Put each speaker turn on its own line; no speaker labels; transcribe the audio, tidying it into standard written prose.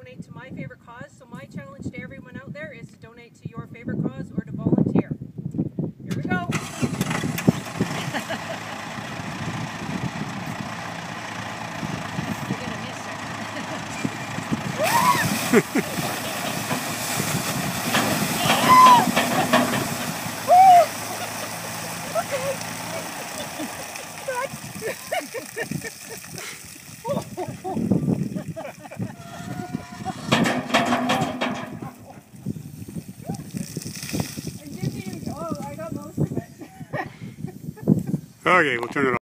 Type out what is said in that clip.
donate to my favorite cause. So my challenge to everyone out there is to donate to your favorite cause or to volunteer. Here we go.
You're gonna miss it.
Okay, we'll turn it off.